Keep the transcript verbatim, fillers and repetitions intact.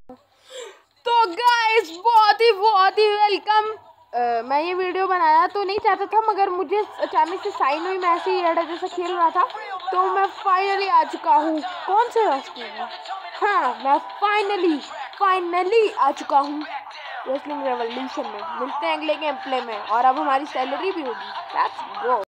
तो गाइस बहुत ही बहुत ही वेलकम। Uh, मैं ये वीडियो बनाया तो नहीं चाहता था, मगर मुझे अचानक से साइन हुई, मैं ऐसे ही एडा जैसा खेल रहा था, तो मैं फाइनली आ चुका हूँ। कौन से रास्ते में? हाँ, मैं फाइनली फाइनली आ चुका हूँ रेसलिंग रेवोल्यूशन में। मिलते हैं अगले गेम प्ले में, और अब हमारी सैलरी भी होगी। लेट्स गो।